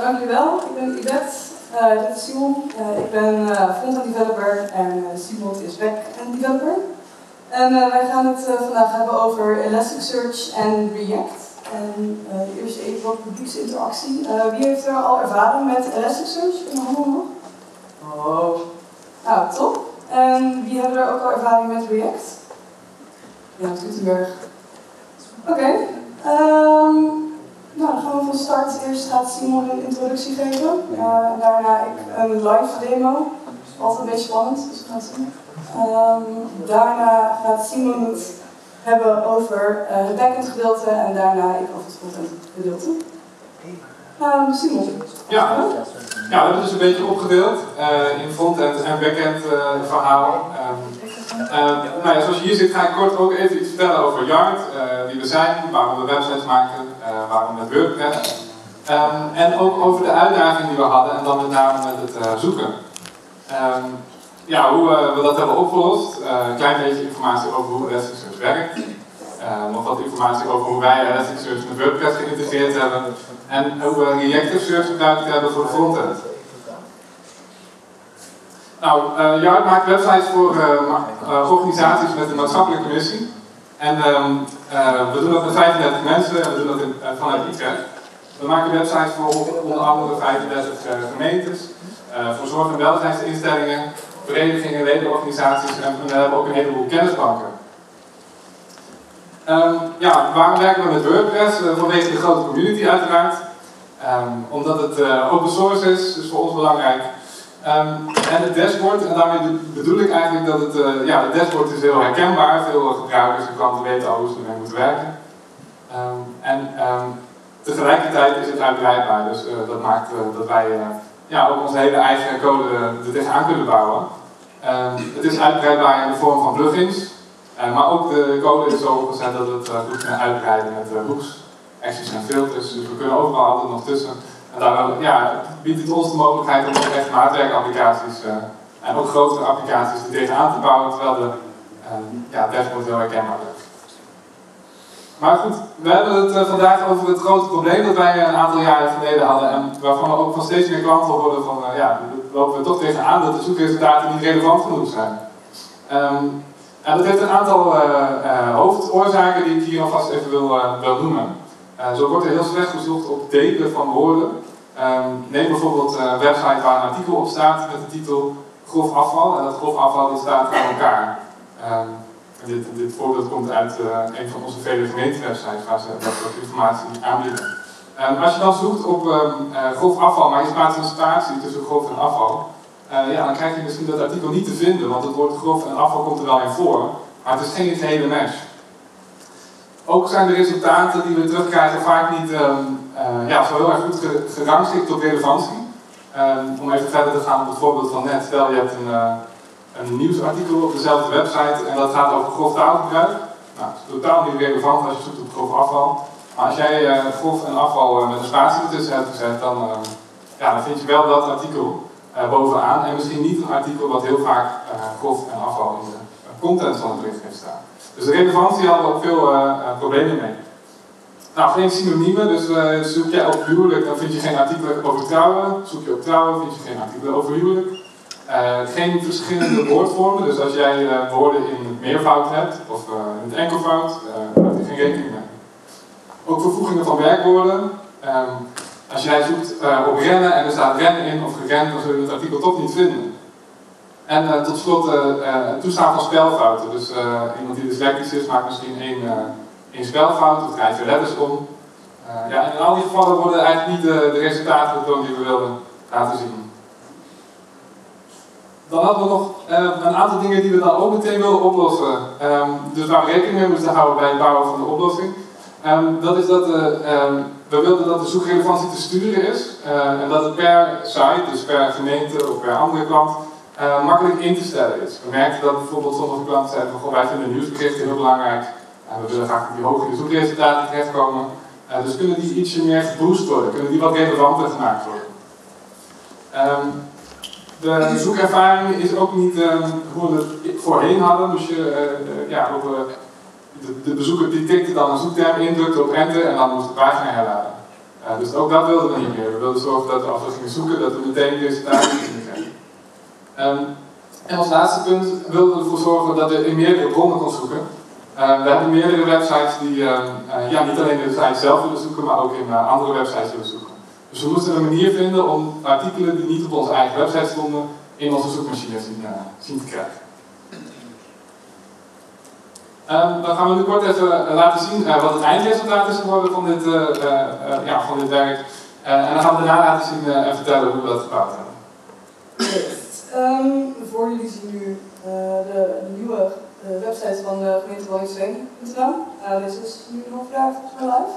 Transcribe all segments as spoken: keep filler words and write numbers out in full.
dankjewel. Ik ben Yvette, uh, dit is Simon. Uh, ik ben uh, front-end developer en uh, Simon is back-end developer. En uh, wij gaan het uh, vandaag hebben over Elasticsearch en React. En uh, eerst even wat publieksinteractie. Uh, wie heeft er al ervaring met Elasticsearch in de handel nog? Oh. Nou, top. En wie hebben er ook al ervaring met React? Ja, Gutenberg. Oké. Okay. Um, nou, dan gaan we van start. Eerst gaat Simon een introductie geven. Uh, en daarna ik een live demo. Altijd een beetje spannend, dus we gaan het zien. Um, daarna gaat Simon het hebben over uh, het backend gedeelte en daarna ik over het frontend gedeelte. Um, Simon. Ja. Ja, we hebben dus een beetje opgedeeld uh, in frontend en backend uh, verhaal. Um, uh, nou ja, zoals je hier ziet ga ik kort ook even iets vertellen over Yard, uh, wie we zijn, waarom we websites maken, uh, waarom met WordPress. Um, en ook over de uitdaging die we hadden en dan met name met het uh, zoeken. Um, ja, hoe uh, we dat hebben opgelost, uh, een klein beetje informatie over hoe Elasticsearch werkt. Uh, nog wat informatie over hoe wij Elasticsearch met WordPress geïntegreerd hebben. En hoe we Reactive Search gebruikt hebben voor de frontend. Nou, uh, Yard maakt websites voor uh, uh, organisaties met een maatschappelijke missie. En um, uh, we doen dat met vijfendertig mensen en we doen dat in, uh, vanuit Utrecht. We maken websites voor onder andere vijfendertig uh, gemeentes, uh, voor zorg- en welzijnsinstellingen, verenigingen, ledenorganisaties en we hebben ook een heleboel kennisbanken. Um, ja, waarom werken we met WordPress? Uh, vanwege de grote community uiteraard. Um, omdat het uh, open source is, dus voor ons belangrijk. Um, en het dashboard, en daarmee bedoel ik eigenlijk dat het, uh, ja, het dashboard is heel herkenbaar. Veel gebruikers en klanten weten al hoe ze ermee moeten werken. Um, en um, tegelijkertijd is het uitbreidbaar, dus uh, dat maakt uh, dat wij uh, ja, ook onze hele eigen code uh, er tegenaan kunnen bouwen. Um, het is uitbreidbaar in de vorm van plugins. Uh, maar ook de code is zo opgezet dat het uh, goed kan uitbreiden met uh, hooks, actions en filters. Dus we kunnen overal altijd nog tussen. En daardoor ja, biedt het ons de mogelijkheid om ook echt maatwerkapplicaties uh, en ook grotere applicaties er tegenaan te bouwen, terwijl de uh, ja, dashboard heel herkenbaar is. Maar goed, we hebben het uh, vandaag over het grote probleem dat wij een aantal jaren geleden hadden en waarvan we ook van steeds meer klanten horen van uh, ja, we lopen we toch tegenaan dat de zoekresultaten niet relevant genoeg zijn. Um, En dat heeft een aantal uh, uh, hoofdoorzaken die ik hier alvast even wil, uh, wil noemen. Uh, zo wordt er heel slecht gezocht op delen van woorden. Um, neem bijvoorbeeld een website waar een artikel op staat met de titel grof afval. En dat grof afval dat staat aan elkaar. Um, dit, dit voorbeeld komt uit uh, een van onze vele gemeentewebsites waar ze dat soort informatie aanbieden. Um, als je dan zoekt op um, uh, grof afval, maar je plaatst een spatie tussen grof en afval. Uh, ja, dan krijg je misschien dat artikel niet te vinden, want het woord grof en afval komt er wel in voor, maar het is geen gehele match. Ook zijn de resultaten die we terugkrijgen vaak niet um, uh, ja, zo heel erg goed gerangschikt op relevantie. Um, om even verder te gaan op het voorbeeld van net, stel je hebt een, uh, een nieuwsartikel op dezelfde website en dat gaat over grof taalgebruik. Nou, dat is totaal niet relevant als je zoekt op grof afval. Maar als jij uh, grof en afval uh, met een spatie ertussen hebt gezet, dan, uh, ja, dan vind je wel dat artikel. Uh, bovenaan en misschien niet een artikel wat heel vaak uh, grof en afval in de uh, content van het bericht heeft staan. Dus de relevantie hadden we ook veel uh, uh, problemen mee. Nou, geen synoniemen, dus uh, zoek je op huwelijk, dan vind je geen artikelen over trouwen. Zoek je op trouwen, vind je geen artikelen over huwelijk. Uh, geen verschillende woordvormen, dus als jij uh, woorden in meervoud hebt of uh, in het enkelvoud, uh, houd je geen rekening mee. Ook vervoegingen van werkwoorden. Um, Als jij zoekt uh, op rennen en er staat rennen in of gerend, dan zul je het artikel toch niet vinden. En uh, tot slot uh, uh, het toestaan van spelfouten. Dus uh, iemand die dyslectisch is maakt misschien één, uh, één spelfout of draait je letters om. Uh, ja, en in al die gevallen worden eigenlijk niet de, de resultaten getoond die we wilden laten zien. Dan hadden we nog uh, een aantal dingen die we dan ook meteen wilden oplossen. Um, dus waar we rekening mee moesten houden bij het bouwen van de oplossing. Um, dat is dat uh, um, we wilden dat de zoekrelevantie te sturen is uh, en dat het per site, dus per gemeente of per andere klant, uh, makkelijk in te stellen is. We merkten dat bijvoorbeeld sommige klanten zeiden van goh, wij vinden nieuwsberichten heel belangrijk en we willen graag die hoog in de zoekresultaten terechtkomen. Uh, dus kunnen die ietsje meer geboost worden, kunnen die wat relevanter gemaakt worden. Um, de zoekervaring is ook niet um, hoe we het voorheen hadden. Dus je, uh, uh, ja, op, uh, de, de bezoeker die tikte dan een zoekterm in, drukte op enter en dan moest de pagina herladen. Uh, dus ook dat wilden we niet meer. We wilden zorgen dat we als we gingen zoeken, dat we meteen resultaten gingen krijgen. Um, en als laatste punt wilden we ervoor zorgen dat je in meerdere bronnen kon zoeken. Uh, we hebben meerdere websites die uh, uh, ja, niet alleen de site zelf willen zoeken, maar ook in uh, andere websites willen zoeken. Dus we moesten een manier vinden om artikelen die niet op onze eigen website stonden, in onze zoekmachine zien, uh, zien te krijgen. Um, dan gaan we nu kort even uh, laten zien uh, wat het eindresultaat is geworden van dit, uh, uh, uh, ja, van dit werk. Uh, en dan gaan we daarna laten zien uh, en vertellen hoe we dat gebouwd hebben. Um, voor jullie zien nu uh, de nieuwe uh, website van de gemeente Waddinxveen punt n l. Uh, dit is nu nog vandaag volgens mij live.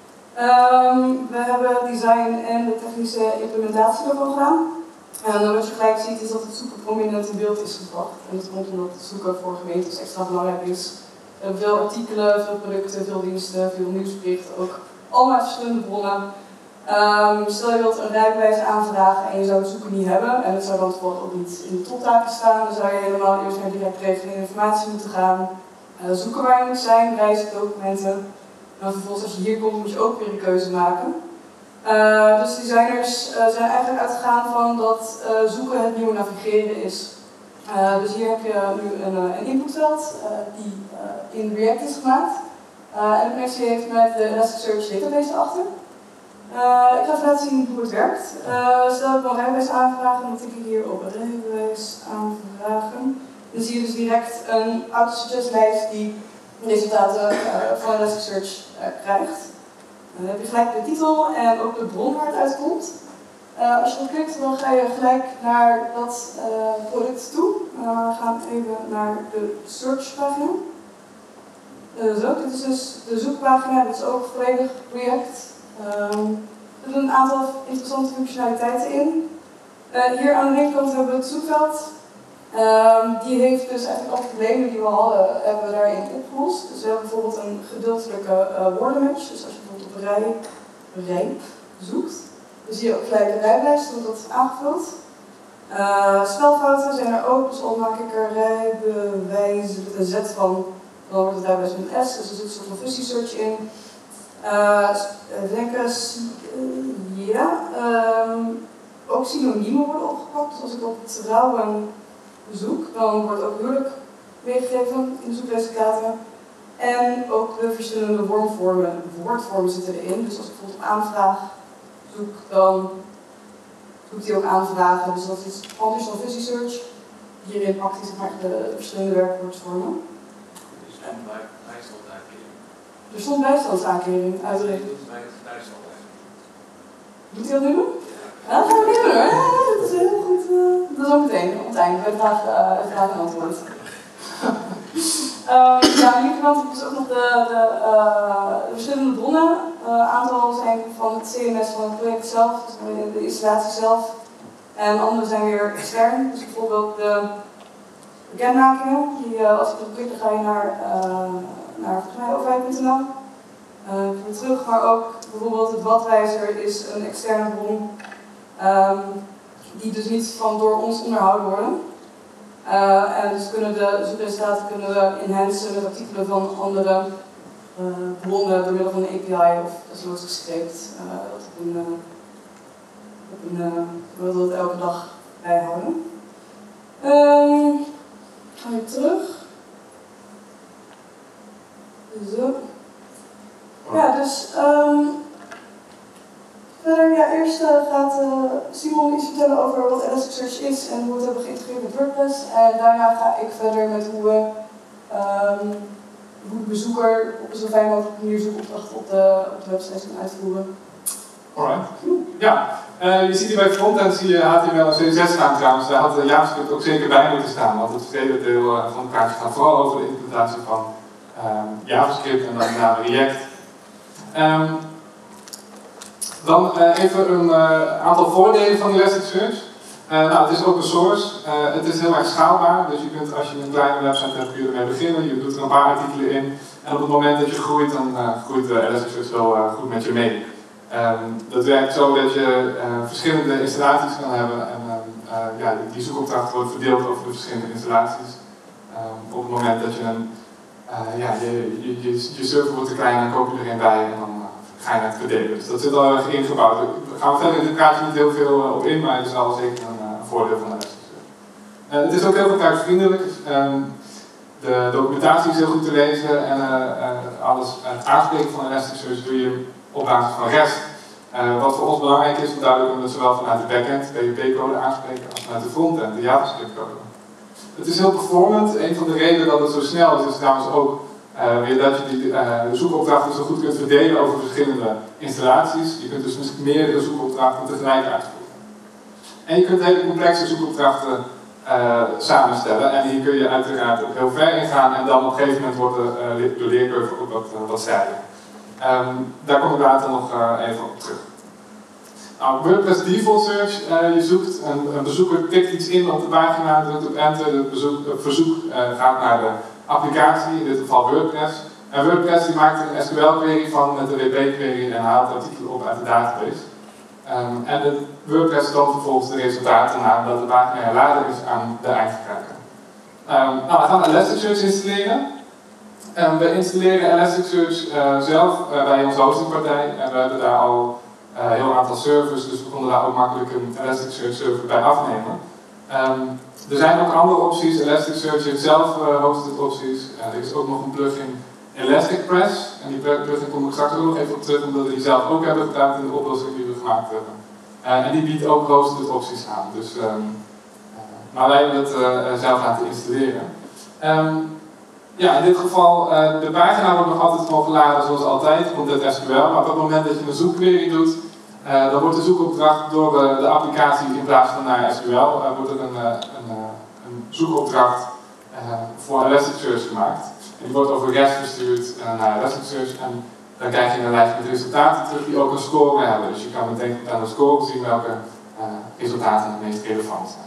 Um, we hebben design en de technische implementatie ervan gedaan. En wat je gelijk ziet is dat het zoeken prominent in beeld is gebracht. En dat komt omdat het zoeken voor gemeentes extra belangrijk is. We hebben veel artikelen, veel producten, veel diensten, veel nieuwsberichten, ook allemaal uit verschillende bronnen. Um, stel je wilt een rijbewijs aanvragen en je zou het zoeken niet hebben, en het zou dan bijvoorbeeld ook niet in de toptaken staan, dan zou je helemaal eerst naar direct regeling informatie moeten gaan, uh, zoeken waar je moet zijn, reisdocumenten. En dan vervolgens als je hier komt moet je ook weer een keuze maken. Uh, dus designers uh, zijn eigenlijk uitgegaan van dat uh, zoeken het nieuwe navigeren is. Uh, dus hier heb je nu een, een inputveld uh, die uh, in React is gemaakt. Uh, en de connectie heeft met de Elasticsearch database erachter. Uh, ik ga even laten zien hoe het werkt. Uh, stel ik wil een rijbewijs aanvragen, dan tik ik hier op rijbewijs aanvragen. Dan zie je dus direct een autosuggest-lijst die resultaten uh, van Elasticsearch uh, krijgt. Dan heb je gelijk de titel en ook de bron waar het uitkomt. Uh, als je erop klikt, dan ga je gelijk naar dat uh, product toe. Uh, we gaan even naar de searchpagina. Uh, zo, dit is dus de zoekpagina, dit is ook volledig React. Um, er zitten een aantal interessante functionaliteiten in. Uh, hier aan de linkerkant hebben we het zoekveld. Um, die heeft dus eigenlijk alle problemen die we hadden, hebben we daarin opgelost. Dus we hebben bijvoorbeeld een gedeeltelijke uh, woordenmatch. Dus als je bijvoorbeeld op rij, rijp zoekt, dan zie je ook gelijk de rijlijst, dan wordt dat aangevuld. Uh, spelfouten zijn er ook, dus al maak ik er rijbewijs met een Z van, dan wordt het rijbewijs met een S, dus er zit een soort van fuzzy search in. Uh, denken, uh, ja, um, ook synoniemen worden opgepakt. Dus als ik op trouwen zoek, dan wordt ook huwelijk meegegeven in de zoekresultaten. En ook de verschillende wormvormen, woordvormen zitten erin. Dus als ik bijvoorbeeld op aanvraag zoek, dan zoekt hij ook aanvragen. Dus dat is iets anders dan fuzzy search. Hierin pakt hij zeg maar de verschillende werkwoordvormen. Er stond bijstandsuitkering uiteraard. Moet hij dat nu doen? Ja, dat gaan we niet doen hoor. Ja, dat is heel goed. Uh, dat is ook meteen, op het einde, bij vraag, uh, vraag en antwoord. um, ja, aan de linkerkant heb je dus ook nog de, de, uh, de verschillende bronnen. Een uh, aantal zijn van het C M S van het project zelf, dus de installatie zelf. En andere zijn weer extern. Dus bijvoorbeeld de bekendmakingen. Die, uh, als je erop klikt, dan ga je naar, uh, naar volgens mij overheid punt n l. Uh, weer terug, maar ook bijvoorbeeld het Wadwijzer is een externe bron. Um, die dus niet van door ons onderhouden worden. Uh, en dus kunnen de zoekresultaten kunnen we enhancen met artikelen van andere uh, bronnen door middel van een A P I of zoals gescreept. Uh, dat op een, uh, op een uh, we willen dat elke dag bijhouden. Um, ga ik terug. Zo. Ja, dus um, verder, ja, eerst uh, gaat uh, Simon iets vertellen over wat Elasticsearch is en hoe we het hebben geïntegreerd met WordPress. En daarna ga ik verder met hoe we um, hoe de bezoeker op een zo fijn mogelijke manier zoekopdrachten op de, op de website kan uitvoeren. Alright. Ja, uh, je ziet hier bij frontend zie je H T M L en C S S staan trouwens. Daar had de JavaScript ook zeker bij moeten staan, want het tweede deel uh, van het kaartje gaat vooral over de implementatie van um, JavaScript en dan daarna React. Um, dan uh, even een uh, aantal voordelen van Elasticsearch. Uh, nou, het is open source, uh, het is heel erg schaalbaar, dus je kunt als je een kleine website hebt, kun je ermee beginnen. Je doet er een paar artikelen in en op het moment dat je groeit, dan uh, groeit uh, Elasticsearch wel uh, goed met je mee. Um, dat werkt zo dat je uh, verschillende installaties kan hebben en uh, uh, ja, die zoekopdracht wordt verdeeld over de verschillende installaties. Um, op het moment dat je een Uh, ja, je, je, je, je server wordt te klein en dan koop je er een bij en dan uh, geheid verdelen. Dus dat zit al erg ingebouwd. Daar gaan we verder in dit kaartje niet heel veel op in, maar het is wel zeker een uh, voordeel van Elasticsearch. Uh, het is ook heel gebruiksvriendelijk. Um, de documentatie is heel goed te lezen en uh, uh, alles, het aanspreken van Elasticsearch doe je op basis van REST. Uh, wat voor ons belangrijk is, want daardoor kunnen we zowel vanuit de backend, P H P-code aanspreken, als vanuit de frontend, de JavaScript-code. Het is heel performant. Een van de redenen dat het zo snel is, is trouwens ook uh, weer dat je die, uh, de zoekopdrachten zo goed kunt verdelen over verschillende installaties. Je kunt dus meerdere zoekopdrachten tegelijk uitvoeren. En je kunt hele complexe zoekopdrachten uh, samenstellen. En hier kun je uiteraard ook heel ver in gaan en dan op een gegeven moment wordt de, uh, de leercurve ook wat, uh, wat steiler. Um, daar kom ik later nog uh, even op terug. Nou, WordPress Default Search, uh, je zoekt, een, een bezoeker tikt iets in op de pagina, drukt op enter, het, bezoek, het verzoek uh, gaat naar de applicatie, in dit geval WordPress. En WordPress die maakt een S Q L-query van met de W P-query en haalt artikelen op uit de database. Um, en de WordPress dan vervolgens de resultaten nadat de pagina herladen is aan de eindgebruiker. Um, nou, we gaan Elasticsearch installeren. Um, we installeren Elasticsearch uh, zelf uh, bij onze hostingpartij en we hebben daar al een uh, heel aantal servers, dus we konden daar ook makkelijk een Elasticsearch server bij afnemen. Um, er zijn ook andere opties, Elasticsearch heeft zelf uh, hosted opties. Uh, er is ook nog een plugin ElasticPress en die plugin kom ik straks ook nog even op terug omdat we die zelf ook hebben gebruikt in de oplossing die we gemaakt hebben. Uh, en die biedt ook hosted opties aan, dus, um, uh, maar wij hebben het uh, zelf laten installeren. Um, Ja, in dit geval, uh, de pagina wordt nog altijd gewoon geladen zoals altijd, komt het S Q L, maar op het moment dat je een zoekquery doet, uh, dan wordt de zoekopdracht door uh, de applicatie in plaats van naar S Q L, uh, wordt er een, uh, een, uh, een zoekopdracht uh, voor Elasticsearch gemaakt. En die wordt over REST verstuurd uh, naar Elasticsearch en dan krijg je een lijst met resultaten terug die ook een score hebben. Dus je kan meteen aan de score zien welke uh, resultaten het meest relevant zijn.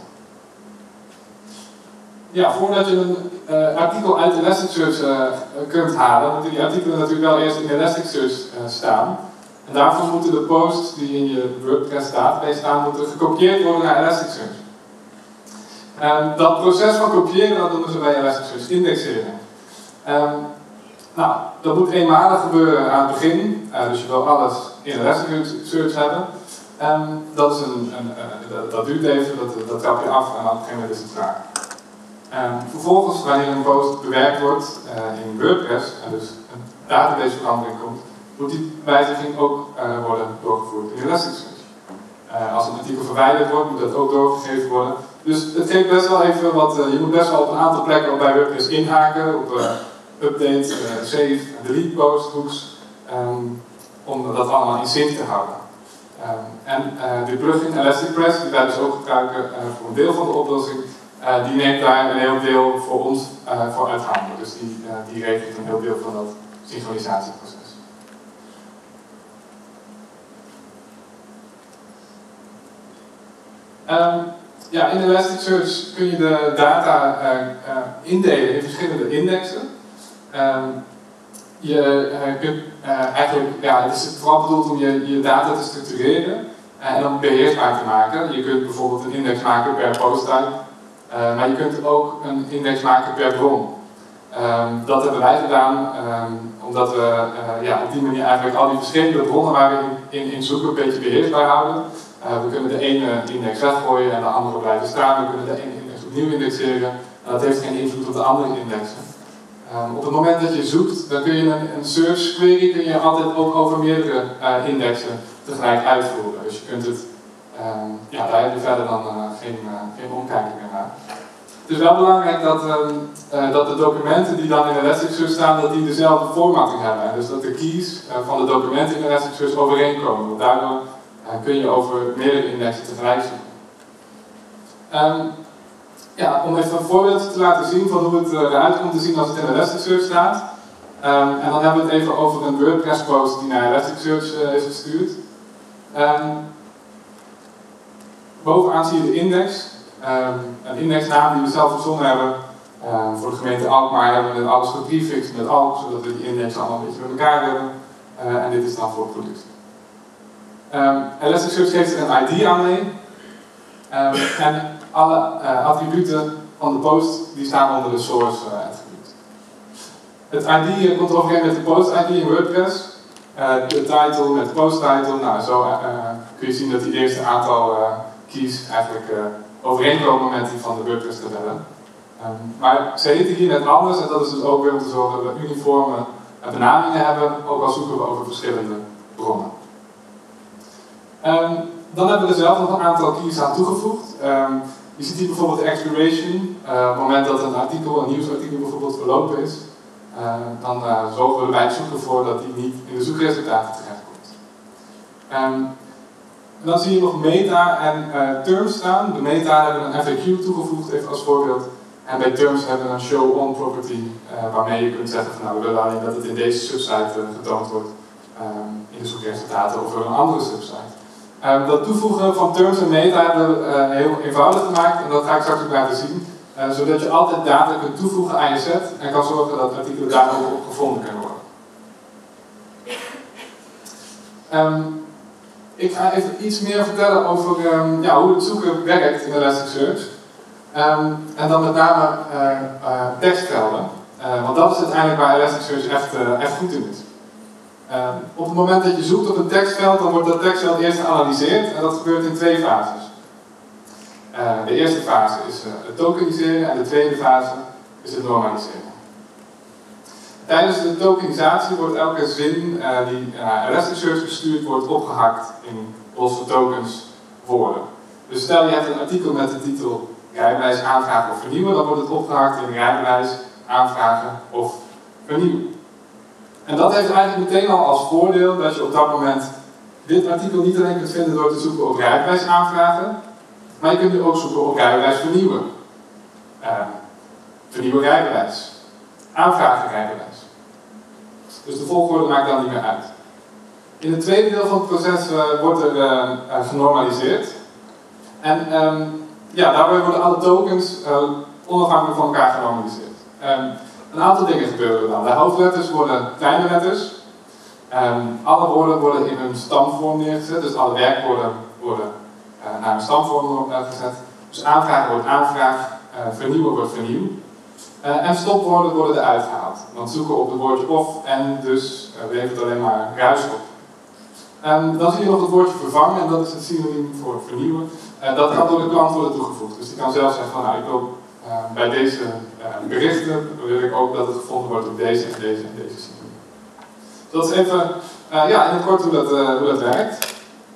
Ja, voordat je een uh, artikel uit Elasticsearch uh, kunt halen, moeten die artikelen natuurlijk wel eerst in Elasticsearch uh, staan. En daarvoor moeten de posts die in je WordPress database staan, moeten gekopieerd worden naar Elasticsearch. Um, dat proces van kopiëren, dat noemen ze bij Elasticsearch indexeren. Um, nou, dat moet eenmalig gebeuren aan het begin, uh, dus je wil alles in Elasticsearch hebben. Um, dat, is een, een, uh, dat, dat duurt even, dat, dat trap je af en op een gegeven moment is het klaar. Um, vervolgens, wanneer een post bewerkt wordt uh, in WordPress en dus een databaseverandering komt, moet die wijziging ook uh, worden doorgevoerd in Elasticsearch. Uh, als een artikel verwijderd wordt, moet dat ook doorgegeven worden. Dus het geeft best wel even wat, uh, je moet best wel op een aantal plekken ook bij WordPress inhaken, op uh, update, uh, save, delete post, hooks, um, om dat allemaal in sync te houden. Um, en uh, de plugin ElasticPress, die wij dus ook gebruiken uh, voor een deel van de oplossing, Uh, die neemt daar een heel deel voor ons uh, voor uit handen. Dus die, uh, die regelt een heel deel van dat synchronisatieproces. Um, ja, in Elasticsearch kun je de data uh, uh, indelen in verschillende indexen. Um, je uh, kunt uh, eigenlijk, ja, het is vooral bedoeld om je, je data te structureren uh, en dan beheersbaar te maken. Je kunt bijvoorbeeld een index maken per posttype. Uh, maar je kunt ook een index maken per bron. Um, dat hebben wij gedaan um, omdat we uh, ja, op die manier eigenlijk al die verschillende bronnen waar we in, in, in zoeken een beetje beheersbaar houden. Uh, we kunnen de ene index weggooien en de andere blijven staan. We kunnen de ene index opnieuw indexeren en dat heeft geen invloed op de andere indexen. Um, op het moment dat je zoekt, dan kun je een, een search query kun je altijd ook over meerdere uh, indexen tegelijk uitvoeren. Dus je kunt het Um, ja, daar heb je verder dan uh, geen, uh, geen omkijking meer naar. Het is wel belangrijk dat, um, uh, dat de documenten die dan in Elasticsearch staan, dat die dezelfde formatting hebben. En dus dat de keys uh, van de documenten in Elasticsearch overeenkomen. Want daardoor uh, kun je over meerdere indexen tegelijk zoeken. Um, ja, om even een voorbeeld te laten zien van hoe het uh, eruit komt te zien als het in Elasticsearch staat. Um, en dan hebben we het even over een WordPress post die naar Elasticsearch uh, is gestuurd. Um, Bovenaan zie je de index, um, een indexnaam die we zelf verzonnen hebben. Um, voor de gemeente Alkmaar hebben we alles geprefixed met Alk, zodat we die index allemaal een beetje met elkaar hebben. Uh, en dit is dan voor productie. Um, Elasticsearch geeft er een I D aan mee. Um, en alle uh, attributen van de post die staan onder de source uh, attribuut. Het I D komt overeen met de post I D in WordPress. uh, de title met de post-title. Nou, zo uh, kun je zien dat die eerste aantal uh, keys eigenlijk uh, overeenkomen met die van de WordPress-tabellen. Um, maar ze heten hier net anders en dat is dus ook weer om te zorgen dat we uniforme uh, benamingen hebben, ook al zoeken we over verschillende bronnen. Um, dan hebben we er zelf nog een aantal keys aan toegevoegd. Um, je ziet hier bijvoorbeeld de expiration. Uh, op het moment dat een artikel, een nieuwsartikel bijvoorbeeld verlopen is, uh, dan uh, zorgen we er bij het zoeken voor dat die niet in de zoekresultaten terechtkomt. Um, dan zie je nog meta en uh, terms staan. De meta hebben we een F A Q toegevoegd, even als voorbeeld. En bij terms hebben we een show on property, uh, waarmee je kunt zeggen van nou, we willen alleen dat het in deze subsite uh, getoond wordt um, in de zoekresultaten of door een andere subsite. Um, dat toevoegen van terms en meta hebben we uh, heel eenvoudig gemaakt en dat ga ik straks ook laten zien. Uh, zodat je altijd data kunt toevoegen aan je set en kan zorgen dat artikelen daar ook op gevonden kunnen worden. Um, ik ga even iets meer vertellen over um, ja, hoe het zoeken werkt in Elasticsearch. Um, en dan met name uh, uh, tekstvelden. Uh, want dat is uiteindelijk waar Elasticsearch echt, uh, echt goed in is. Uh, op het moment dat je zoekt op een tekstveld, dan wordt dat tekstveld eerst geanalyseerd en dat gebeurt in twee fases. Uh, de eerste fase is uh, het tokeniseren en de tweede fase is het normaliseren. Tijdens de tokenisatie wordt elke zin uh, die naar Elasticsearch gestuurd wordt opgehakt in losse tokens woorden. Dus stel je hebt een artikel met de titel rijbewijs aanvragen of vernieuwen, dan wordt het opgehakt in rijbewijs aanvragen of vernieuwen. En dat heeft eigenlijk meteen al als voordeel dat je op dat moment dit artikel niet alleen kunt vinden door te zoeken op rijbewijs aanvragen, maar je kunt nu ook zoeken op rijbewijs vernieuwen. Uh, vernieuwen rijbewijs. Aanvragen rijbewijs. Dus de volgorde maakt dan niet meer uit. In het tweede deel van het proces uh, wordt er uh, uh, genormaliseerd. En um, ja, daarbij worden alle tokens uh, onafhankelijk van elkaar genormaliseerd. Um, een aantal dingen gebeuren er dan. De hoofdletters worden kleine letters. Um, alle woorden worden in hun stamvorm neergezet. Dus alle werkwoorden worden uh, naar een stamvorm uh, gezet. Dus aanvragen wordt aanvraag, uh, vernieuwen wordt vernieuw. Uh, en stopwoorden worden eruit gehaald. Want zoeken op het woordje of en dus uh, levert alleen maar ruis op. Um, dan zie je nog het woordje vervangen en dat is het synoniem voor vernieuwen. Uh, dat kan door de klant worden toegevoegd. Dus die kan zelf zeggen van nou ik wil uh, bij deze uh, berichten wil ik ook dat het gevonden wordt op deze en deze en deze synoniem. Dus dat is even uh, ja, in het kort hoe dat, uh, hoe dat werkt.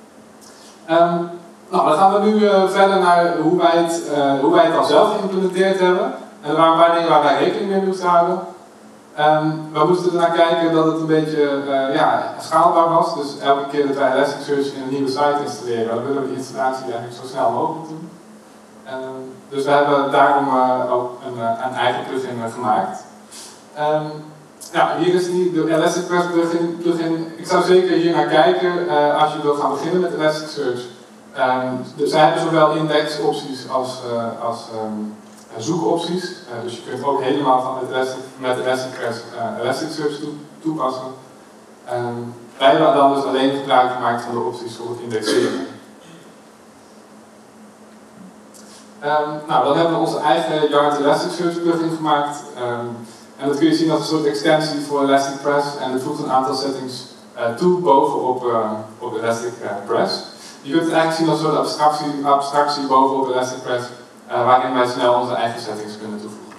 Um, nou, dan gaan we nu uh, verder naar hoe wij, het, uh, hoe wij het dan zelf geïmplementeerd hebben. En er waren een paar dingen waar wij rekening mee moesten houden. Um, we moesten ernaar kijken dat het een beetje uh, ja, schaalbaar was. Dus elke keer dat wij Elasticsearch in een nieuwe site installeren, dan willen we die installatie eigenlijk zo snel mogelijk doen. Um, dus we hebben daarom uh, ook een, een eigen plugin uh, gemaakt. Um, ja, hier is die, de Elasticsearch plugin, plugin. Ik zou zeker hier naar kijken uh, als je wil gaan beginnen met Elasticsearch. Um, dus zij hebben zowel indexopties als, uh, als um, zoekopties. Uh, dus je kunt ook helemaal van met, Elastic, met Elasticsearch uh, Elasticsearch toe, toepassen. Um, wij hebben dan dus alleen gebruik gemaakt van de opties voor het indexeren. Um, nou, dan hebben we onze eigen Yard Elasticsearch plugin gemaakt. Um, en dat kun je zien als een soort extensie voor Elasticpress. En het voegt een aantal settings uh, toe bovenop uh, op Elasticpress. Je kunt het eigenlijk zien als een soort abstractie, abstractie bovenop Elasticpress. Uh, waarin wij snel onze eigen settings kunnen toevoegen.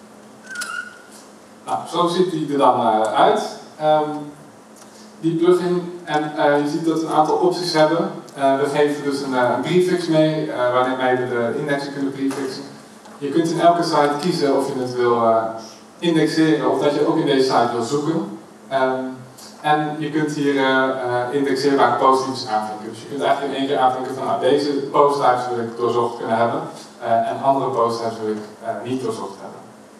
Nou, zo ziet die er dan uh, uit. Um, die plugin. En uh, je ziet dat we een aantal opties hebben. Uh, we geven dus een, uh, een prefix mee, uh, waarin wij de indexen kunnen prefixen. Je kunt in elke site kiezen of je het wil uh, indexeren of dat je ook in deze site wil zoeken. Um, en je kunt hier uh, uh, indexeerbare posttypes aanvinken. Dus je kunt eigenlijk in één keer aanvinken van nou, deze posttypes wil ik doorzocht kunnen hebben. Uh, en andere posttypes wil ik uh, niet doorzocht hebben.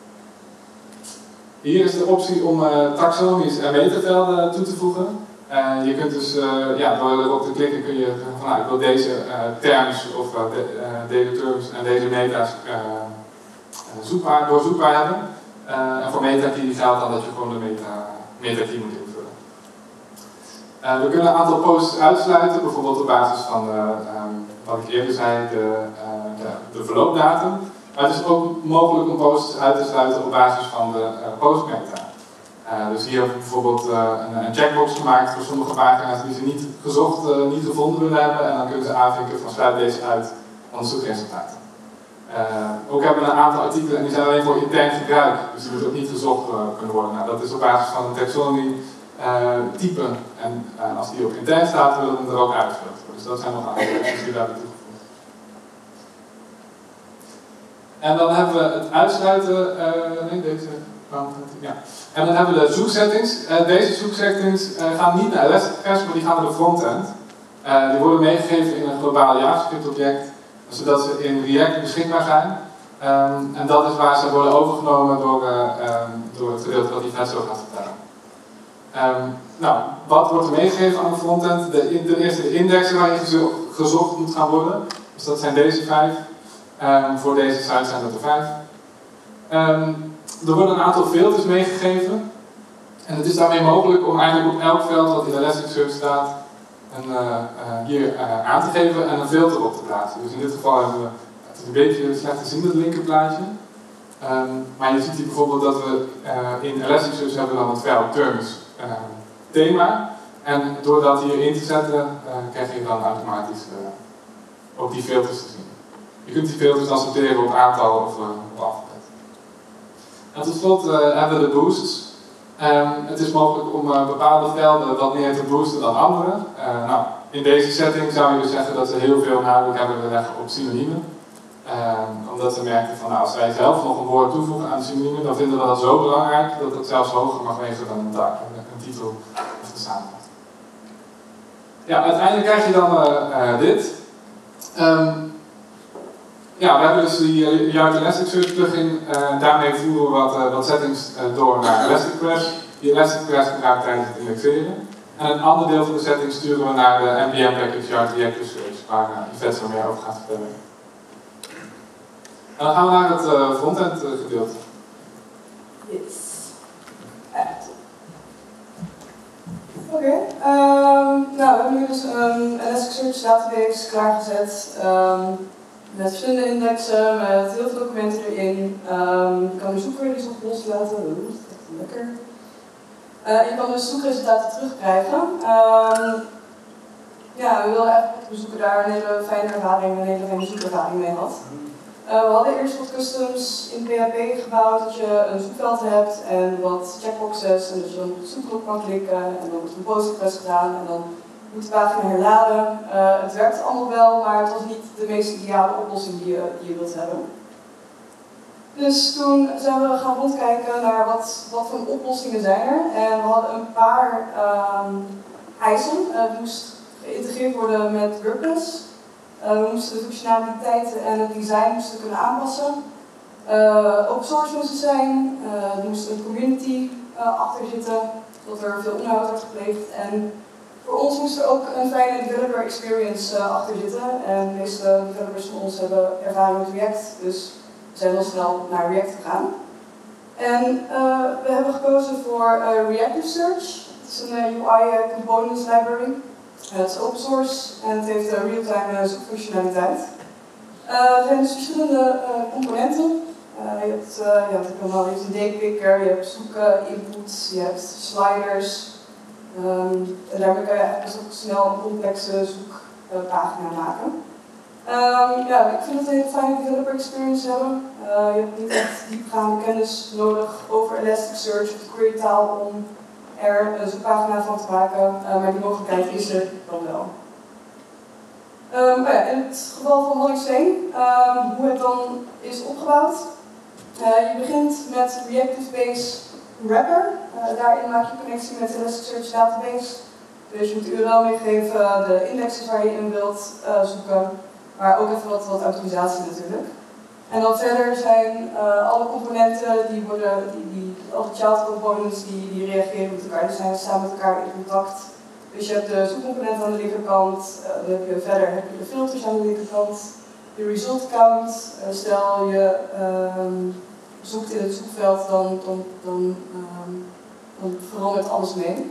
Hier is de optie om uh, taxonomies en metavelden toe te voegen. Uh, je kunt dus, uh, ja, door erop te klikken kun je zeggen van nou, ik wil deze uh, terms of uh, de, uh, deze terms en deze meta's uh, zoekbaar, doorzoekbaar hebben. Uh, en voor meta-key geldt dan dat je gewoon de meta, meta-key moet invullen. Uh, we kunnen een aantal posts uitsluiten, bijvoorbeeld op basis van uh, um, wat ik eerder zei, de, uh, de, de verloopdatum. Maar het is ook mogelijk om posts uit te sluiten op basis van de uh, postmeta. Uh, Uh, dus hier hebben we bijvoorbeeld uh, een, een checkbox gemaakt voor sommige pagina's die ze niet gezocht, uh, niet gevonden willen hebben. En dan kunnen ze aanvinken van sluit deze uit van de zoekresultaten. Uh, ook hebben we een aantal artikelen en die zijn alleen voor intern gebruik. Dus die moeten ook niet gezocht uh, kunnen worden. Nou, dat is op basis van een taxonomie uh, type. En uh, als die op intern staat, willen we hem er ook uitfilteren. Dus dat zijn nog andere opties die daarbij toegevoegd. En dan hebben we het uitsluiten. Uh, nee, deze. Ja. En dan hebben we de zoeksettings. Uh, deze zoeksettings uh, gaan niet naar Elasticsearch, maar die gaan naar de frontend. Uh, die worden meegegeven in een globaal JavaScript object, zodat ze in React beschikbaar zijn. Um, en dat is waar ze worden overgenomen door, uh, um, door het gedeelte dat Yvette zo gaat vertellen. Um, nou, wat wordt er meegegeven aan de frontend? De, de eerste de indexen waarin gezo gezocht moet gaan worden. Dus dat zijn deze vijf. Um, voor deze site zijn dat er vijf. Um, Er worden een aantal filters meegegeven. En het is daarmee mogelijk om eigenlijk op elk veld wat in Elasticsearch staat een, uh, uh, hier uh, aan te geven en een filter op te plaatsen. Dus in dit geval hebben we, het is een beetje slecht te zien, het linkerplaatje. Um, maar je ziet hier bijvoorbeeld dat we uh, in Elasticsearch hebben we dan het veld terms uh, thema. En door dat hier in te zetten, uh, krijg je dan automatisch uh, ook die filters te zien. Je kunt die filters dan sorteren op aantal of uh, op alfabet. En tot slot uh, hebben we de boosts. Um, het is mogelijk om uh, bepaalde velden wat meer te boosten dan andere. Uh, nou, in deze setting zou je dus zeggen dat ze heel veel nadruk hebben willen leggen op synoniemen. Um, omdat ze merken van nou, als wij zelf nog een woord toevoegen aan de synoniemen, dan vinden we dat zo belangrijk dat het zelfs hoger mag wegen dan een, een titel of de samenvatting. Ja, uiteindelijk krijg je dan uh, uh, dit. Um, Ja, we hebben dus die Yout Elasticsearch plugin. Uh, daarmee voeren we wat, uh, wat settings uh, door naar Elasticsearch. Die Elasticsearch gebruikt tijdens het indexeren. En een ander deel van de settings sturen we naar de N P M package Yout Reactive Search, waar uh, Yvette zo meer over gaat vertellen. En dan gaan we naar het uh, frontend uh, gedeelte. Yes. Oké, okay. um, nou we hebben nu dus een Elasticsearch database klaargezet. Um, Met verschillende indexen, met heel veel documenten erin. Um, je kan de zoekqueries op loslaten, dat is echt lekker. Uh, je kan dus zoekresultaten terugkrijgen. Um, ja, we willen eigenlijk dat de bezoeker daar een hele fijne ervaring, een hele fijne zoekervaring mee had. Uh, we hadden eerst wat customs in P H P gebouwd, dat je een zoekveld hebt en wat checkboxes. En dat je dan op de zoekknop kan klikken en dan wordt een post request gedaan en dan moet de pagina herladen. Uh, het werkt allemaal wel, maar het was niet de meest ideale oplossing die je, die je wilt hebben. Dus toen zijn we gaan rondkijken naar wat, wat voor oplossingen zijn er. En we hadden een paar um, eisen. Uh, het moest geïntegreerd worden met WordPress. Uh, we moesten de functionaliteiten en het design moesten kunnen aanpassen. Uh, open source moest het zijn. Uh, er moest een community uh, achter zitten, zodat er veel onderhoud werd gepleegd. En voor ons moest er ook een fijne developer experience uh, achter zitten. En de meeste developers van ons hebben ervaring met React, dus we zijn heel snel naar React gegaan. En uh, we hebben gekozen voor uh, Reactive Search. Het is een uh, U I uh, Components Library. Uh, het is open source en het heeft uh, real-time uh, zoekfunctionaliteit. Uh, er zijn dus verschillende uh, componenten. Uh, je hebt, uh, ja, wat ik al, je hebt een daypicker, je hebt zoeken, inputs, je hebt sliders. Um, en daarmee kan je eigenlijk dus ook snel een complexe zoekpagina uh, maken. Um, ja, ik vind dat we een hele fijne developer experience hebben. Uh, je hebt niet echt diepgaande kennis nodig over Elasticsearch of de query taal om er een zoekpagina van te maken, uh, maar die mogelijkheid is er dan wel. Um, oh ja, in het geval van Hollingstone, um, hoe het dan is opgebouwd. Uh, je begint met Reactive Base Wrapper. Uh, daarin maak je connectie met de Elasticsearch database. Dus je moet de U R L meegeven, de indexes waar je in wilt uh, zoeken, maar ook even wat, wat autorisatie natuurlijk. En dan verder zijn uh, alle componenten, die worden, die, die, alle child components die, die reageren met elkaar, die zijn samen met elkaar in contact. Dus je hebt de zoekcomponent aan de linkerkant, uh, dan heb je verder heb je de filters aan de linkerkant, de result count. Uh, stel je um, zoekt in het zoekveld, dan, dan, dan, um, dan verandert alles mee.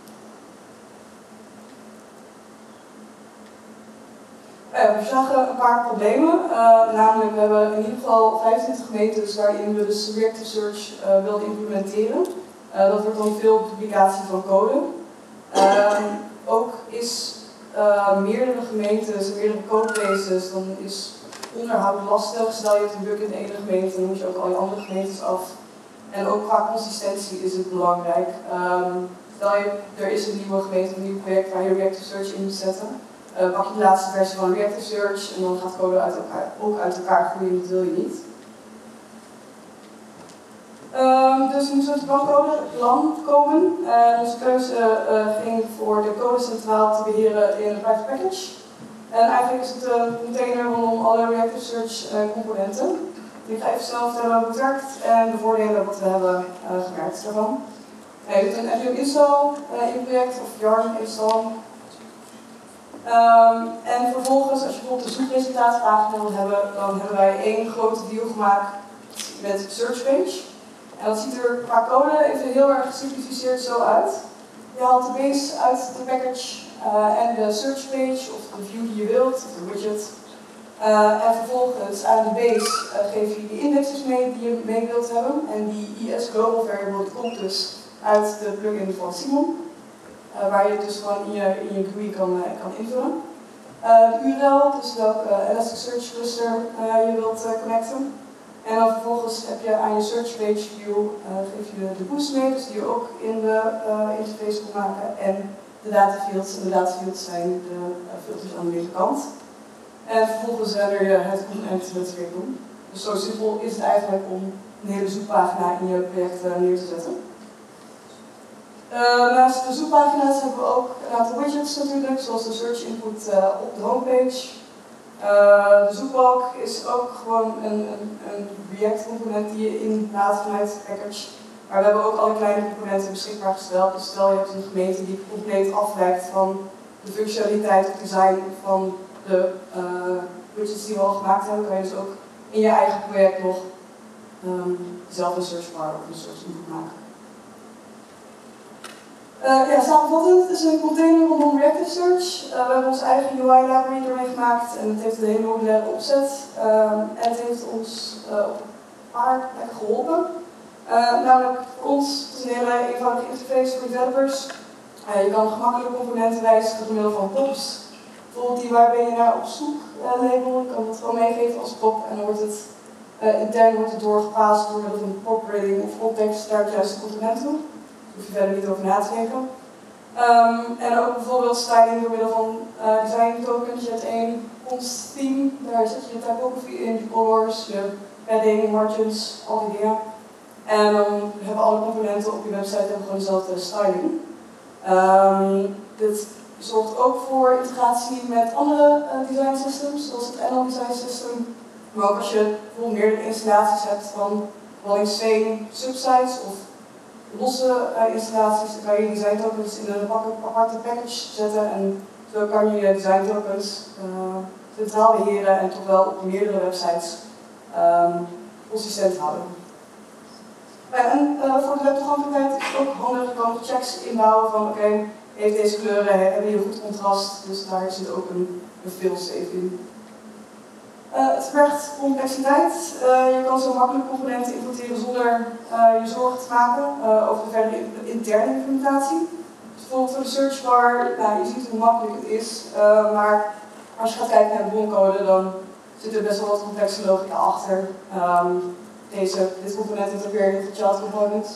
Ja, we zagen een paar problemen, uh, namelijk we hebben in ieder geval vijfentwintig gemeentes waarin we dus Reactive Search uh, wilden implementeren. Uh, dat wordt dan veel publicatie van code. Uh, ook is uh, meerdere gemeentes en meerdere codebases, dan is onderhoud lastig. Stel je hebt een bug in de ene gemeente, dan moet je ook al je andere gemeentes af. En ook qua consistentie is het belangrijk. Um, stel je, er is een nieuwe gemeente, een nieuw project waar je Reactive Search in moet zetten. Uh, pak je de laatste versie van Reactive Search en dan gaat code uit elkaar, ook uit elkaar groeien, dat wil je niet. Um, dus we moesten met het plan komen. Uh, onze keuze uh, ging voor de code centraal te beheren in een private package. En eigenlijk is het een container rondom alle Reactive Search uh, componenten. Ik ga even snel vertellen hoe het werkt en de voordelen wat we hebben uh, gemerkt daarvan. Uh, je doet een npm install uh, in project of yarn install. Um, en vervolgens, als je bijvoorbeeld een zoekresultaatspagina wil hebben, dan hebben wij één grote view gemaakt met search page. En dat ziet er qua code even heel erg gesimplificeerd zo uit. Je haalt de base uit de package uh, en de search page of de view die je wilt, of de widget. Uh, en vervolgens aan de base uh, geef je de indexes mee die je mee wilt hebben. En die I S global variable komt dus uit de plugin van Simon. Uh, waar je dus gewoon in je, in je G U I kan, uh, kan invullen. Uh, de U R L, dus welke uh, Elasticsearch cluster uh, je wilt uh, connecten. En dan vervolgens heb je aan je search page view, uh, geef je de boost mee, dus die je ook in de uh, interface kunt maken. En de datafields, en de datafields zijn de uh, filters aan de linkerkant. En vervolgens render je het component met weer doen. Dus zo simpel is het eigenlijk om een hele zoekpagina in je project uh, neer te zetten. Uh, naast de zoekpagina's hebben we ook een aantal widgets natuurlijk, zoals de search input uh, op de homepage. Uh, de zoekbalk is ook gewoon een, een, een React component die je inlaat vanuit de package. Maar we hebben ook alle kleine componenten beschikbaar gesteld. Dus stel je hebt een gemeente die compleet afwijkt van de functionaliteit of design van de uh, widgets die we al gemaakt hebben, kan je dus ook in je eigen project nog um, zelf een search bar of een search input maken. Uh, ja, samenvattend, het is een container rondom Reactive Search. Uh, we hebben onze eigen U I library ermee gemaakt en het heeft een hele modulaire opzet. Uh, en het heeft ons uh, op een paar plekken geholpen. Uh, namelijk voor ons, het is een hele eenvoudige interface voor developers. Uh, je kan gemakkelijk componenten wijzigen door middel van pops. Bijvoorbeeld die waar ben je naar op zoek uh, label, je kan het gewoon meegeven als pop en dan wordt het uh, intern wordt het doorgepaasd door middel van pop reading of context naar het juiste component toe. Daar hoef je verder niet over na te denken. Um, en ook bijvoorbeeld styling door middel van uh, design tokens. Je hebt één const theme, daar zet je de typography in, de colors, je padding, margins, al die dingen. En dan hebben alle componenten op je website hebben gewoon dezelfde styling. Um, dit zorgt ook voor integratie met andere uh, design systems, zoals het N L Design System. Maar ook als je bijvoorbeeld meerdere installaties hebt van Wallingsveen subsites of losse uh, installaties, dan kan je design tokens in een aparte package zetten en zo kan je je design tokens uh, centraal beheren en toch wel op meerdere websites um, consistent houden. Uh, en uh, voor de webtoegankelijkheid is het ook handig, je kan checks inbouwen van oké, okay, heeft deze kleuren, hebben hier goed contrast, dus daar zit ook een, een failsafe in. Uh, het vergt complexiteit. Uh, je kan zo makkelijk componenten importeren zonder uh, je zorgen te maken uh, over de verdere interne implementatie. Dus bijvoorbeeld voor de searchbar, nou, je ziet hoe makkelijk het is, uh, maar als je gaat kijken naar de broncode, dan zit er best wel wat complexe logica achter. Um, deze, dit component heeft ook weer heel veel child components.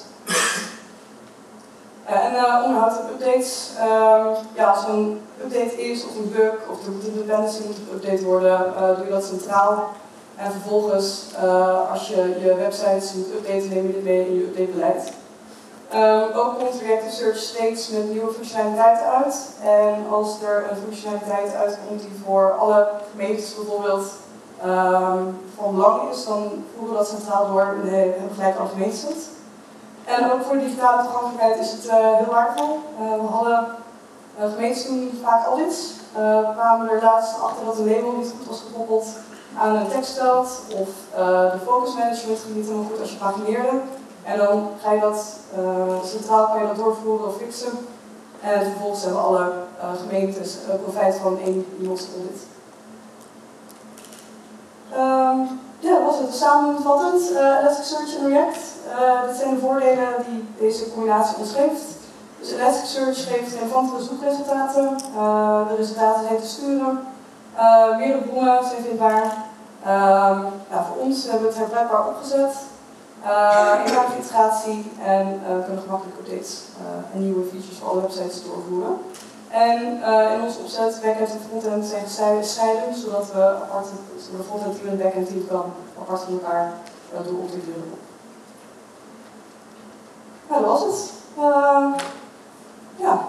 Uh, en uh, onderhoud en updates. Uh, ja, als er een update is of een bug of er moet een dependency moet geüpdate worden, uh, doe je dat centraal. En vervolgens, uh, als je je websites moet updaten, neem je dit mee in je updatebeleid. Uh, ook komt Reactive Search steeds met nieuwe functionaliteiten uit. En als er een functionaliteit uitkomt die voor alle gemeentes bijvoorbeeld uh, van belang is, dan voeren we dat centraal door in de gelijk alle gemeentes. En ook voor de digitale toegankelijkheid is het uh, heel waardevol. Uh, we hadden uh, gemeentes doen vaak audits. Uh, we kwamen er laatst achter dat een label niet goed was gekoppeld aan een tekstveld of uh, de focus management ging niet helemaal goed als je pagineerde. En dan ga je dat uh, centraal kan je dat doorvoeren of fixen. En vervolgens hebben alle uh, gemeentes uh, profijt van één iemands audit. Uh, Um, ja, dat was het. Samenvattend, uh, Elasticsearch en React. Uh, dit zijn de voordelen die deze combinatie ons geeft. Dus Elasticsearch geeft relevantere zoekresultaten. Uh, de resultaten zijn te sturen. Uh, meerdere bronnen zijn vindbaar. Uh, nou, voor ons hebben we het herbruikbaar opgezet. Uh, eenvoudige integratie en uh, kunnen gemakkelijk updates uh, en nieuwe features voor alle websites doorvoeren. En uh, in onze opzet, backend en frontend zijn gescheiden, zodat we apart, de frontend team en de backend team kan apart van elkaar uh, door ontwikkelen. Nou, dat was het. Uh, ja.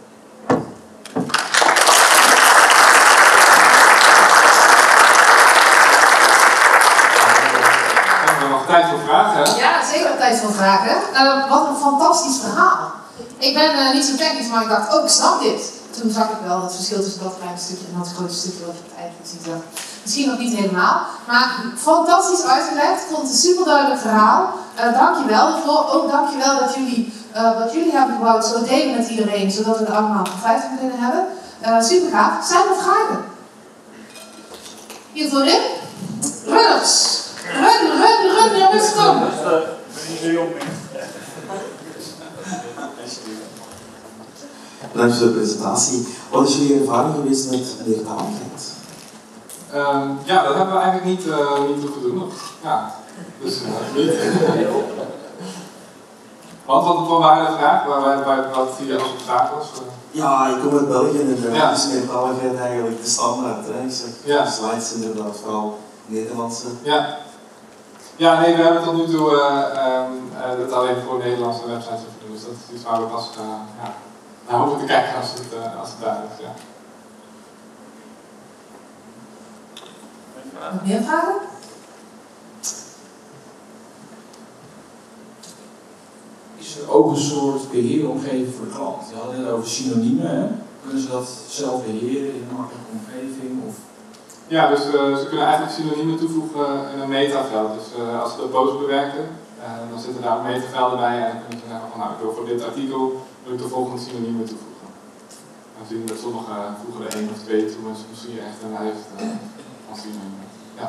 Tijd voor vragen. Ja, zeker tijd voor vragen. Uh, wat een fantastisch verhaal. Ik ben uh, niet zo technisch, maar ik dacht, oh, ik snap dit. Toen zag ik wel het verschil tussen dat kleine stukje en dat grote stukje wat je het eigenlijk ziet. Ja. Misschien nog niet helemaal, maar fantastisch uitgelegd. Ik vond het een super duidelijk verhaal. Uh, dankjewel daarvoor. Ook dankjewel dat jullie uh, wat jullie hebben gebouwd zo delen met iedereen, zodat we er allemaal van vijftig kunnen hebben. Uh, super gaaf. Zijn er vragen? Hier voorin. Runners. Run, run, run, jongens, kom! Ben je zo jong mee? Bedankt voor de presentatie. Wat is jullie ervaring geweest met meertaligheid? Um, ja, dat hebben we eigenlijk niet, uh, niet hoeven doen nog. Ja, dus uh, niet. Want wat kwam bij de vraag, waar, waar, waar, wat zie je als obstakels? Uh... Ja, ik kom uit België en daar ja. is meertaligheid eigenlijk de standaard. Hè? Ik zeg, ja. De slides inderdaad vooral Nederlandse. Ja. Ja, nee, we hebben tot nu toe uh, um, uh, dat alleen voor Nederlandse websites doen. Dus dat is iets waar we pas uh, ja, naar hopen te kijken als het, uh, als het daar is. Ja. Nog meer vragen? Is er open source beheeromgeving voor de klant? Je had het over synoniemen, hè? Kunnen ze dat zelf beheren in een makkelijke omgeving? Of... Ja, dus uh, ze kunnen eigenlijk synoniemen toevoegen in een metaveld. Dus uh, als ze de post bewerken, uh, dan zitten daar metavelden bij en dan kunnen ze zeggen van nou, ik wil voor dit artikel wil ik de volgende synoniemen toevoegen. Dan zie je dat sommigen uh, voegen er één of twee toe en soms zie je echt een lijst uh, van synoniemen. Ja.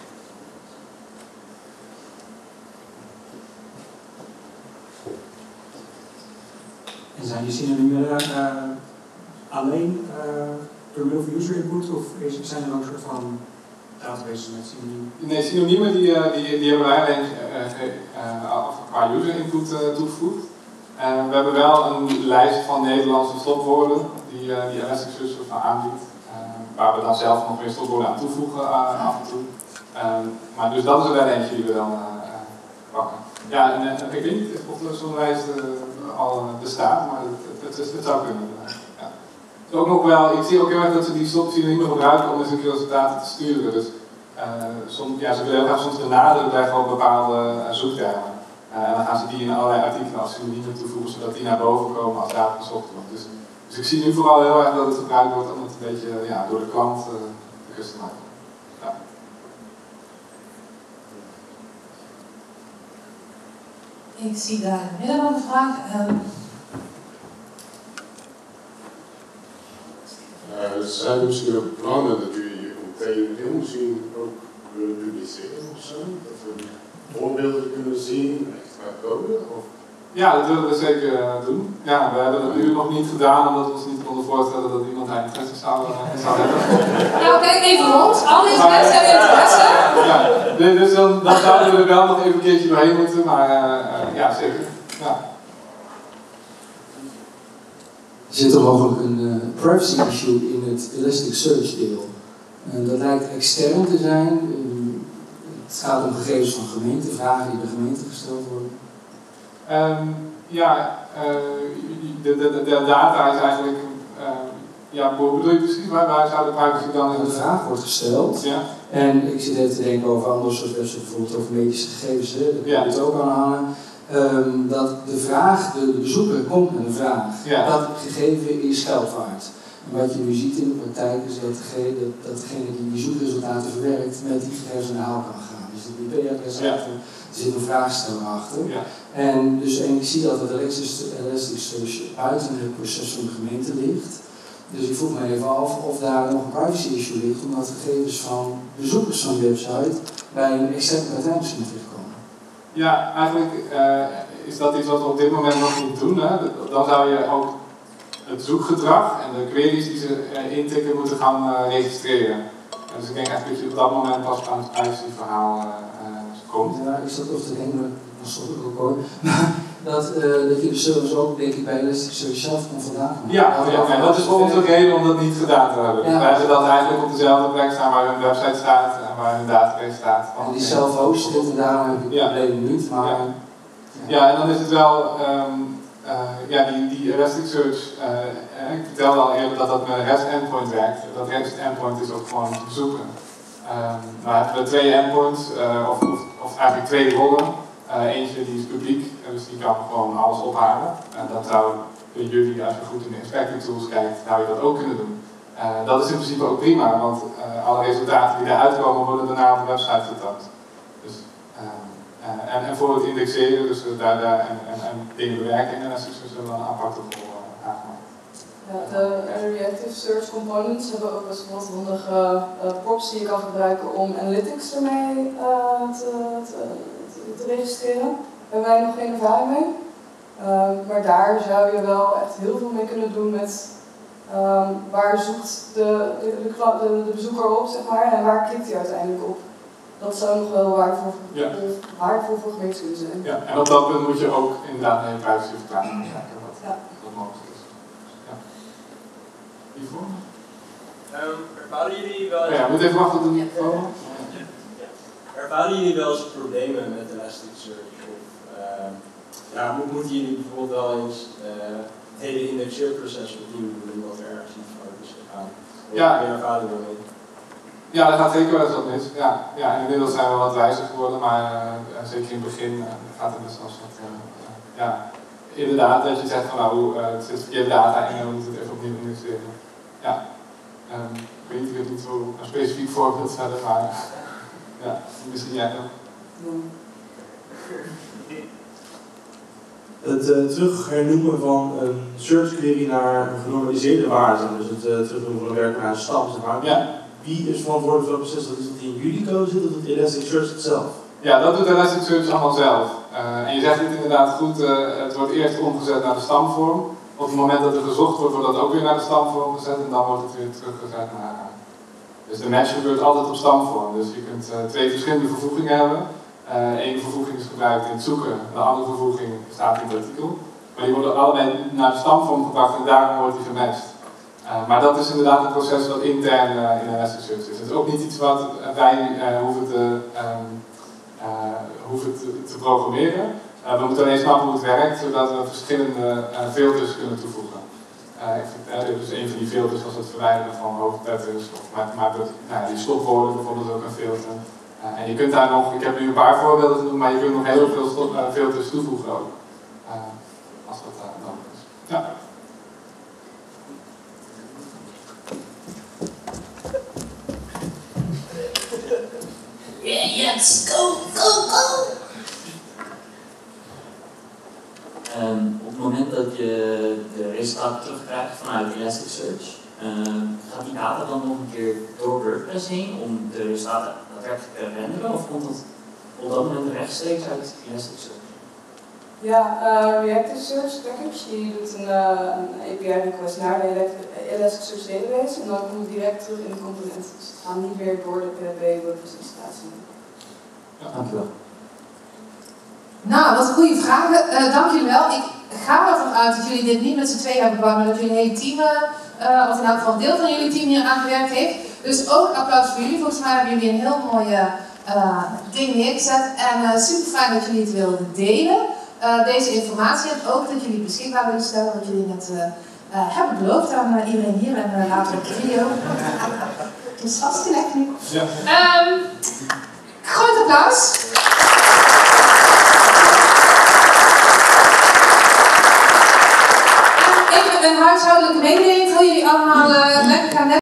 En zijn die synoniemen uh, alleen uh, door middel van user input of is, zijn er ook een soort van databases met synoniemen? Nee, synoniemen die, die, die hebben wij alleen uh, qua user input uh, toegevoegd. Uh, we hebben wel een lijst van Nederlandse stopwoorden die, uh, die Elasticsearch van aanbiedt. Uh, waar we dan zelf nog weer stopwoorden aan toevoegen uh, af en toe. Uh, maar dus dat is er wel eentje die we dan uh, uh, pakken. Ja, en uh, ik weet niet of er zo'n lijst uh, al uh, bestaat, maar het, het, het, het zou kunnen. Ja. Ook nog wel, ik zie ook heel erg dat ze die stopsynoniemen gebruiken om dus een resultaten te sturen. Dus uh, soms, ja, ze willen heel graag soms de nadruk leggen op bepaalde uh, zoektermen. Uh, en dan gaan ze die in allerlei artikelen als synoniemen toevoegen, zodat die naar boven komen als daar gezocht wordt. Dus, dus ik zie nu vooral heel erg dat het gebruikt wordt om het een beetje ja, door de klant uh, te maken. Ja. Ik zie daar in het midden nog een vraag. Um... Uh, zijn er misschien ook plannen dat jullie je container misschien ook willen publiceren of zo? Dat we voorbeelden kunnen zien, extra code? Of? Ja, dat willen we zeker uh, doen. Ja, we hebben het nu nog niet gedaan omdat we ons niet konden voorstellen dat iemand daar interesse zou, uh, zou hebben. Nou, kijk even rond. Al deze mensen hebben interesse. Ja, dus dan, dan zouden we er wel nog even een keertje doorheen moeten, maar uh, uh, ja, zeker. Ja. Zit er mogelijk een uh, privacy issue in het Elasticsearch deel? Uh, dat lijkt extern te zijn. Uh, het gaat om gegevens van gemeenten, vragen die door de gemeente gesteld worden. Um, ja, uh, de, de, de, de data is eigenlijk, uh, ja, hoe bedoel je precies? Waar, waar zou de privacy dan in? Een vraag wordt gesteld. Ja. En ik zit even te denken over andere soort websites, bijvoorbeeld over medische gegevens, hè, daar kun je ja. het ook aan hangen. Um, dat de vraag, de, de bezoeker komt met een vraag, ja. dat gegeven is geld waard. En wat je nu ziet in de praktijk is dat degene, dat, dat degene die die zoekresultaten verwerkt met die gegevens aan de haal kan gaan. Dus de I P-adres ja. achter, er zit een vraagsteller achter. Ja. En, dus, en ik zie dat het Elasticsearch buiten het proces van de gemeente ligt. Dus ik vroeg me even af of daar nog een privacy issue ligt, omdat gegevens van bezoekers van de website bij een externe partij misschien terechtkomen. Ja, eigenlijk uh, is dat iets wat we op dit moment nog niet doen. Hè. Dan zou je ook het zoekgedrag en de queries die ze uh, intikken moeten gaan uh, registreren. En dus ik denk eigenlijk dat je op dat moment pas aan het privacyverhaal uh, uh, komt. Ja, ik zat toch te denken, dat stond ik ook hoor, dat, uh, dat je de service ook denk ik bij Elasticsearch zelf kon vandaan gaan. Ja, ja, ja, en dat is voor ons ook reden om dat niet gedaan te hebben. Ja. Wij hebben dat eigenlijk op dezelfde plek staan waar hun website staat en waar hun database staat. En die self-hosted en daarom heb ik het ja. probleem niet, maar... Ja. Ja. ja, en dan is het wel, um, uh, ja, die, die Elasticsearch, uh, ik vertelde al eerder dat dat met een REST endpoint werkt. Dat REST endpoint is ook gewoon te bezoeken. Um, maar hebben we twee endpoints, uh, of, of, of eigenlijk twee rollen. Uh, eentje die is publiek, dus die kan gewoon alles ophalen. En dat zou jullie, als je goed in de inspecting tools kijkt, zou je dat ook kunnen doen. Uh, dat is in principe ook prima, want uh, alle resultaten die daaruit komen worden daarna op de website getoond. Dus, uh, uh, en, en voor het indexeren, dus uh, daar, daar, en, en, en dingen bewerken in Elasticsearch hebben we een aparte rol uh, aangemaakt. Ja, de Reactive Search Components hebben ook best wel wat handige uh, props die je kan gebruiken om analytics ermee uh, te, te, te registreren. Daar hebben wij nog geen ervaring mee. Uh, maar daar zou je wel echt heel veel mee kunnen doen met um, waar zoekt de, de, de, de bezoeker op, zeg maar, en waar klikt hij uiteindelijk op. Dat zou nog wel waardevol, ja. waardevol voor gemeenten kunnen zijn. Ja, en op dat punt moet je ook inderdaad een privacyverklaring maken, wat, ja. wat mogelijk is. Ja. Hiervoor? Um, ervaren jullie wel eens... Ja, moet even wachten tot de microfoon. Ervaren jullie wel eens problemen met Elasticsearch? Of uh, ja, moeten jullie bijvoorbeeld wel eens uh, het hele indexeerproces opnieuw doen omdat er ergens iets fout is gegaan? Of ja. heb je ervaring daarmee? Ja, dat gaat zeker wel eens wat mis. Ja, ja, inmiddels zijn we wat wijzer geworden, maar uh, zeker in het begin uh, gaat het best wel eens wat. Uh, uh, ja, inderdaad, dat je zegt van nou, uh, het zit verkeerde data in en we moeten het even opnieuw indexeren. Ja, um, ik weet niet, ik heb niet zo een specifiek voorbeeld verder, maar ja, misschien jij nog. Het uh, terug hernoemen van een search query naar een genormaliseerde waarde, dus het uh, terugnoemen van een werk naar een stam, zeg maar. Ja. Wie is verantwoordelijk voor dat proces? Dat is dat in jullie code zit of doet Elasticsearch het zelf? Ja, dat doet Elasticsearch allemaal zelf. Uh, en je zegt het inderdaad goed, uh, het wordt eerst omgezet naar de stamvorm. Op het moment dat er gezocht wordt, wordt dat ook weer naar de stamvorm gezet en dan wordt het weer teruggezet naar... Dus de match gebeurt altijd op stamvorm. Dus je kunt uh, twee verschillende vervoegingen hebben. Eén uh, vervoeging is gebruikt in het zoeken, de andere vervoeging staat in het artikel. Maar die worden allebei naar de stamvorm gebracht en daarom wordt die gematcht. Uh, maar dat is inderdaad een proces wat intern uh, in Elasticsearch is. Het is ook niet iets wat wij uh, hoeven, te, um, uh, hoeven te, te programmeren. Uh, we moeten alleen snappen hoe het werkt, zodat we verschillende uh, filters kunnen toevoegen. Uh, ik vind, uh, dus een van die filters was het verwijderen van hoofdletters, of maar, maar nou, die stopwoorden bijvoorbeeld ook een filter. Uh, en je kunt daar nog, ik heb nu een paar voorbeelden genoemd, maar je kunt nog heel veel stop, uh, filters toevoegen ook. Uh, als dat uh, nodig is. Ja. Yeah, yes, go, go, go! Um, op het moment dat je de resultaten terugkrijgt vanuit Elasticsearch, uh, gaat die data dan nog een keer door WordPress heen om de resultaten daadwerkelijk te renderen, of komt dat op dat moment rechtstreeks uit Elasticsearch? Ja, uh, Reactive Search Package die doet een, uh, een A P I-request naar de Elasticsearch database en dan komt het direct terug in de component. Dus het gaat niet weer door de P H P WordPress installatie. Ja, dankjewel. Nou, wat goede vragen. Uh, dank jullie wel. Ik ga ervan uit dat jullie dit niet met z'n tweeën hebben gebouwd, maar dat jullie een hele team, uh, of in elk geval een deel van jullie team hier aangewerkt heeft. Dus ook applaus voor jullie. Volgens mij hebben jullie een heel mooi uh, ding neergezet. En uh, super fijn dat jullie het wilden delen. Uh, deze informatie en ook dat jullie beschikbaar willen stellen, wat jullie net uh, uh, hebben beloofd aan uh, iedereen hier en uh, later op de video. Het is vast gelegd nu. Ja. Um, groot applaus. En even een huishoudelijke mededeling voor jullie allemaal uh, lekker gaan